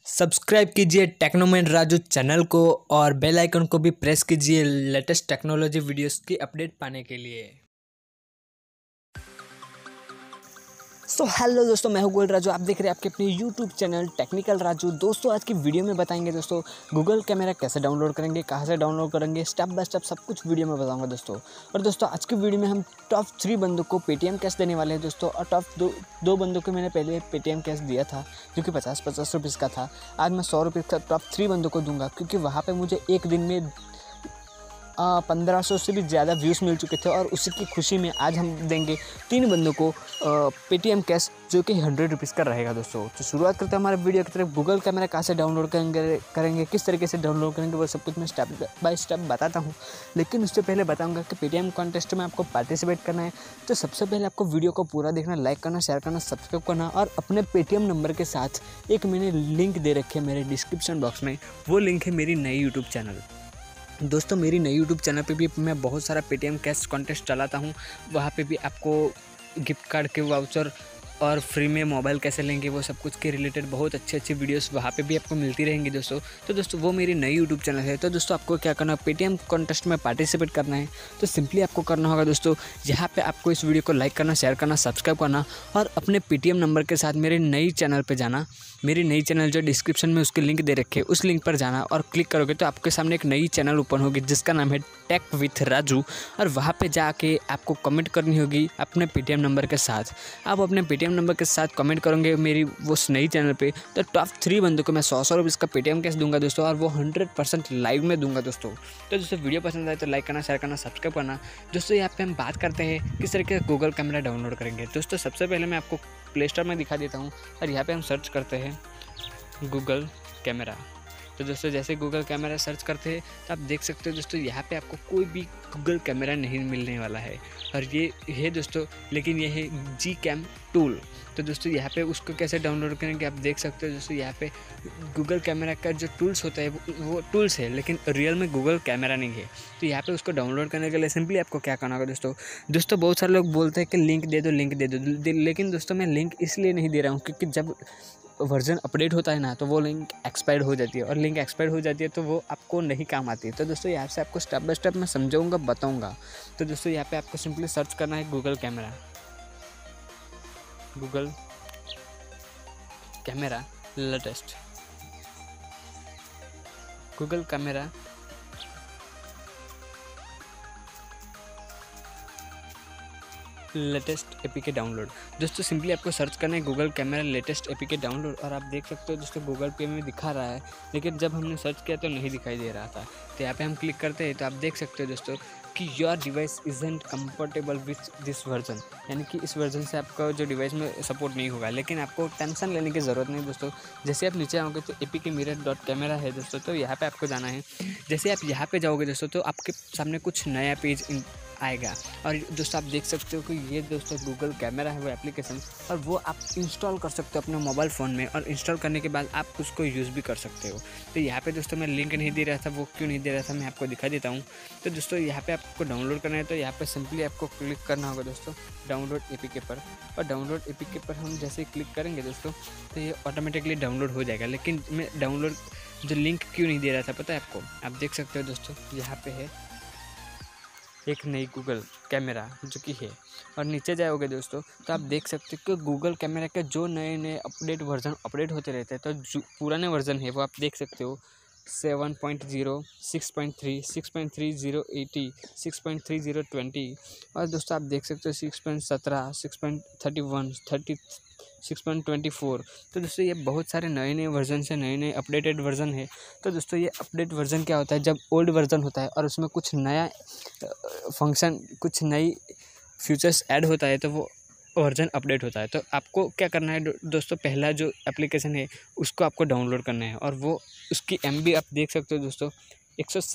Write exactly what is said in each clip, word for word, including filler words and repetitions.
Subscribe कीजिए टेक्नोमेंट Raju channel को और बेल आइकन को भी प्रेस कीजिए लेटेस्ट टेक्नोलॉजी वीडियोस की अपडेट पाने के लिए। सो हेलो दोस्तों, मैं हूं गोल राजू। आप देख रहे हैं आपके अपने यूट्यूब चैनल टेक्निकल राजू। दोस्तों आज की वीडियो में बताएंगे दोस्तों गूगल कैमरा कैसे डाउनलोड करेंगे, कहां से डाउनलोड करेंगे, स्टेप बाय स्टेप सब कुछ वीडियो में बताऊंगा दोस्तों। और दोस्तों आज की वीडियो में हम टॉप थ्री बंदों को पेटीएम कैश देने वाले हैं दोस्तों। और टॉप दो दो बंदों को मैंने पहले पेटीएम कैश दिया था जो कि पचास पचास रुपीज़ का था। आज मैं सौ रुपये का टॉप थ्री बंदों को दूंगा क्योंकि वहाँ पर मुझे एक दिन में पंद्रह सौ से भी ज़्यादा व्यूज़ मिल चुके थे। और उसी की खुशी में आज हम देंगे तीन बंदों को पेटीएम कैश जो कि हंड्रेड रुपीज़ का रहेगा दोस्तों। तो शुरुआत करते हैं हमारे वीडियो की तरफ। गूगल कैमरा कहाँ से डाउनलोड करेंगे करेंगे किस तरीके से डाउनलोड करेंगे वो सब कुछ मैं स्टेप बाय स्टेप बताता हूँ। लेकिन उससे पहले बताऊँगा कि पेटीएम कॉन्टेस्ट में आपको पार्टिसिपेट करना है तो सबसे पहले आपको वीडियो को पूरा देखना, लाइक करना, शेयर करना, सब्सक्राइब करना और अपने पेटीएम नंबर के साथ एक मैंने लिंक दे रखे है मेरे डिस्क्रिप्शन बॉक्स में। वो लिंक है मेरी नई यूट्यूब चैनल। दोस्तों मेरी नई यूट्यूब चैनल पे भी मैं बहुत सारा पेटीएम कैश कॉन्टेस्ट चलाता हूँ। वहाँ पे भी आपको गिफ्ट कार्ड के वाउचर और फ्री में मोबाइल कैसे लेंगे वो सब कुछ के रिलेटेड बहुत अच्छी अच्छी वीडियोस वहाँ पे भी आपको मिलती रहेंगी दोस्तों। तो दोस्तों वो मेरी नई यूट्यूब चैनल है। तो दोस्तों आपको क्या करना है, पेटीएम कॉन्टेस्ट में पार्टिसिपेट करना है तो सिंपली आपको करना होगा दोस्तों, यहाँ पे आपको इस वीडियो को लाइक करना, शेयर करना, सब्सक्राइब करना और अपने पेटीएम नंबर के साथ मेरे नई चैनल पर जाना। मेरी नई चैनल जो डिस्क्रिप्शन में उसकी लिंक दे रखे है उस लिंक पर जाना और क्लिक करोगे तो आपके सामने एक नई चैनल ओपन होगी जिसका नाम है टेक विथ राजू। और वहाँ पे जाके आपको कमेंट करनी होगी अपने पेटीएम नंबर के साथ। आप अपने पेटीएम नंबर के साथ कमेंट करोगे मेरी उस नई चैनल पे तो टॉप थ्री बंदों को मैं सौ सौ रुपये का पेटीएम कैश दूंगा दोस्तों। और वो हंड्रेड परसेंट लाइव में दूंगा दोस्तों। तो दोस्तों वीडियो पसंद आए तो लाइक करना, शेयर करना, सब्सक्राइब करना। दोस्तों यहाँ पे हम बात करते हैं किस तरीके से गूगल कैमरा डाउनलोड करेंगे। दोस्तों सबसे पहले मैं आपको प्ले स्टोर में दिखा देता हूँ और यहाँ पर हम सर्च करते हैं गूगल कैमरा। तो दोस्तों जैसे गूगल कैमरा सर्च करते हैं तो आप देख सकते हो दोस्तों यहाँ पे आपको कोई भी गूगल कैमरा नहीं मिलने वाला है। और ये है दोस्तों, लेकिन ये है Gcam टूल। तो दोस्तों यहाँ पे उसको कैसे डाउनलोड करेंगे आप देख सकते हो दोस्तों। यहाँ पे गूगल कैमरा का जो टूल्स होता है वो, वो टूल्स है लेकिन रियल में गूगल कैमरा नहीं है। तो यहाँ पे उसको डाउनलोड करने के लिए सिंपली आपको क्या करना होगा दोस्तों। दोस्तों बहुत सारे लोग बोलते हैं कि लिंक दे दो लिंक दे दो, लेकिन दोस्तों मैं लिंक इसलिए नहीं दे रहा हूँ क्योंकि जब वर्जन अपडेट होता है ना तो वो लिंक एक्सपायर्ड हो जाती है और लिंक एक्सपायर्ड हो जाती है तो वो आपको नहीं काम आती है। तो दोस्तों यहाँ से आपको स्टेप बाय स्टेप मैं समझाऊंगा, बताऊंगा। तो दोस्तों यहाँ पे आपको सिंपली सर्च करना है Google camera, Google camera latest, Google camera latest APK download. दोस्तों सिंपली आपको सर्च करना है Google camera latest APK download. और आप देख सकते हो दोस्तों गूगल पे में दिखा रहा है लेकिन जब हमने सर्च किया तो नहीं दिखाई दे रहा था। तो यहाँ पे हम क्लिक करते हैं तो आप देख सकते हो दोस्तों कि your device isn't comfortable with this version, यानी कि इस वर्जन से आपका जो डिवाइस में सपोर्ट नहीं होगा। लेकिन आपको टेंशन लेने की ज़रूरत नहीं दोस्तों। जैसे आप नीचे आओगे तो एपीके मिरर डॉट कैमरा है दोस्तों, तो यहाँ पे आपको जाना है। जैसे आप यहाँ पे जाओगे दोस्तों तो आपके सामने कुछ नया पेज आएगा। और दोस्तों आप देख सकते हो कि ये दोस्तों गूगल कैमरा है वो एप्लीकेशन, और वो आप इंस्टॉल कर सकते हो अपने मोबाइल फ़ोन में। और इंस्टॉल करने के बाद आप उसको यूज़ भी कर सकते हो। तो यहाँ पे दोस्तों मैं लिंक नहीं दे रहा था, वो क्यों नहीं दे रहा था मैं आपको दिखा देता हूँ। तो दोस्तों यहाँ पे आपको डाउनलोड करना है तो यहाँ पे सिंपली आपको क्लिक करना होगा दोस्तों डाउनलोड एपीके पर। और डाउनलोड एपीके पर हम जैसे ही क्लिक करेंगे दोस्तों तो ये ऑटोमेटिकली डाउनलोड हो जाएगा। लेकिन मैं डाउनलोड जो लिंक क्यों नहीं दे रहा था पता है आपको। आप देख सकते हो दोस्तों यहाँ पे है एक नई गूगल कैमरा जो कि है। और नीचे जाओगे दोस्तों तो आप देख सकते हो कि गूगल कैमरा के जो नए नए अपडेट वर्जन अपडेट होते रहते हैं। तो जो पुराने वर्जन है वो आप देख सकते हो seven point zero, six point three, six point three zero eighty, six point three zero twenty. और दोस्तों आप देख सकते हो six point seventeen, six point thirty one, thirty six point twenty four. तो दोस्तों ये बहुत सारे नए नए वर्जन से नए नए अपडेटेड वर्जन है। तो दोस्तों ये अपडेट वर्जन क्या होता है, जब ओल्ड वर्जन होता है और उसमें कुछ नया फंक्शन, कुछ नई फीचर्स ऐड होता है तो वो वर्जन अपडेट होता है। तो आपको क्या करना है दोस्तों, पहला जो एप्लीकेशन है उसको आपको डाउनलोड करना है। और वो उसकी एम बी आप देख सकते हो दोस्तों एक सौ साठ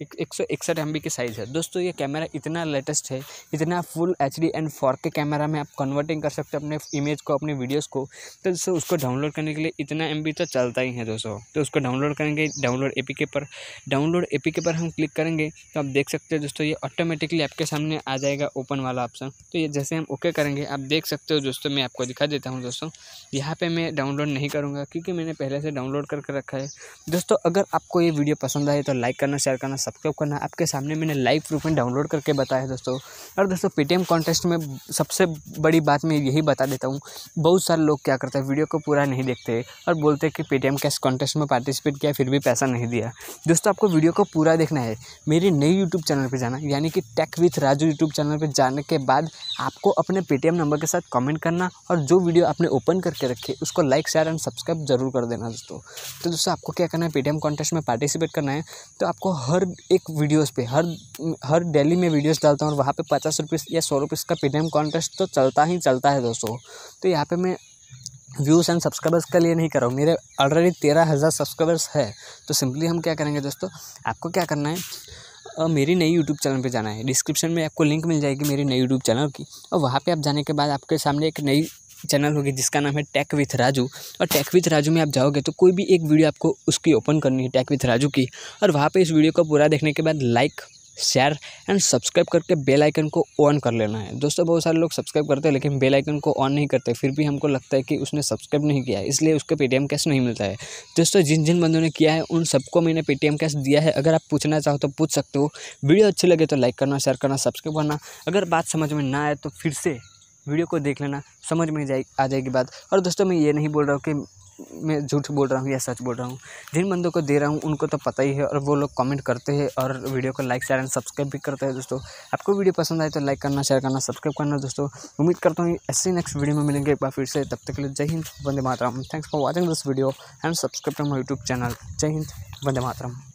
एक एक सौ इकसठ एम बी की साइज़ है। दोस्तों ये कैमरा इतना लेटेस्ट है, इतना full H D and four K camera में आप कन्वर्टिंग कर सकते हो अपने इमेज को, अपने वीडियोस को। तो दोस्तों उसको डाउनलोड करने के लिए इतना एम बी तो चलता ही है दोस्तों। तो उसको डाउनलोड करेंगे, डाउनलोड ए पी के पर डाउनलोड ए पी के पर हम क्लिक करेंगे तो आप देख सकते हो दोस्तों ये ऑटोमेटिकली आपके सामने आ जाएगा ओपन वाला ऑप्शन। तो ये जैसे हम ओके करेंगे आप देख सकते हो दोस्तों, मैं आपको दिखा देता हूँ दोस्तों। यहाँ पे मैं डाउनलोड नहीं करूँगा क्योंकि मैंने पहले से डाउनलोड करके रखा है। दोस्तों अगर आपको ये वीडियो पसंद आए तो लाइक करना, शेयर करना, सब्सक्राइब करना। आपके सामने मैंने लाइव प्रूफ में डाउनलोड करके बताया दोस्तों। और दोस्तों पेटीएम कॉन्टेस्ट में सबसे बड़ी बात मैं यही बता देता हूँ, बहुत सारे लोग क्या करते हैं वीडियो को पूरा नहीं देखते और बोलते हैं कि पेटीएम कैश कॉन्टेस्ट में पार्टिसिपेट किया फिर भी पैसा नहीं दिया। दोस्तों आपको वीडियो को पूरा देखना है, मेरे नई यूट्यूब चैनल पर जाना यानी कि tech with Raju YouTube channel पर जाने के बाद आपको अपने पेटीएम नंबर के साथ कमेंट करना और जो वीडियो आपने ओपन करके रखे उसको लाइक, शेयर एंड सब्सक्राइब जरूर कर देना दोस्तों। तो दोस्तों आपको क्या करना है, पेटीएम कॉन्टेस्ट में पार्टिसिपेट करना है। तो आपको हर एक वीडियोस पे हर हर डेली में वीडियोस डालता हूँ और वहाँ पे पचास रुपीस या सौ रुपीस का पेटीएम कॉन्टेस्ट तो चलता ही चलता है दोस्तों। तो यहाँ पे मैं व्यूज़ एंड सब्सक्राइबर्स के लिए नहीं कर रहा हूँ, मेरे ऑलरेडी तेरह हज़ार सब्सक्राइबर्स है। तो सिंपली हम क्या करेंगे दोस्तों, आपको क्या करना है, और मेरी नई यूट्यूब चैनल पे जाना है। डिस्क्रिप्शन में आपको लिंक मिल जाएगी मेरी नई यूट्यूब चैनल की, और वहाँ पे आप जाने के बाद आपके सामने एक नई चैनल होगी जिसका नाम है टेक विथ राजू। और टेक विथ राजू में आप जाओगे तो कोई भी एक वीडियो आपको उसकी ओपन करनी है टेक विथ राजू की, और वहाँ पे इस वीडियो को पूरा देखने के बाद लाइक, शेयर एंड सब्सक्राइब करके बेल आइकन को ऑन कर लेना है दोस्तों। बहुत सारे लोग सब्सक्राइब करते हैं लेकिन बेल आइकन को ऑन नहीं करते, फिर भी हमको लगता है कि उसने सब्सक्राइब नहीं किया है इसलिए उसको पेटीएम कैश नहीं मिलता है। दोस्तों जिन जिन बंदों ने किया है उन सबको मैंने पेटीएम कैश दिया है। अगर आप पूछना चाहो तो पूछ सकते हो। वीडियो अच्छी लगे तो लाइक करना, शेयर करना, सब्सक्राइब करना। अगर बात समझ में ना आए तो फिर से वीडियो को देख लेना, समझ में जाए आ जाएगी बात। और दोस्तों मैं ये नहीं बोल रहा हूँ कि मैं झूठ बोल रहा हूँ या सच बोल रहा हूँ, जिन बंदों को दे रहा हूँ उनको तो पता ही है और वो लोग कमेंट करते हैं और वीडियो को लाइक, शेयर एंड सब्सक्राइब भी करते हैं दोस्तों। आपको वीडियो पसंद आए तो लाइक करना, शेयर करना, सब्सक्राइब करना दोस्तों। उम्मीद करता हूँ ऐसे नेक्स्ट वीडियो में मिलेंगे एक बार फिर से। तब तक के लिए जय हिंद, वंदे मातरम। Thanks for watching this video and subscribe to my YouTube channel. जय हिंद, वंदे मातरम।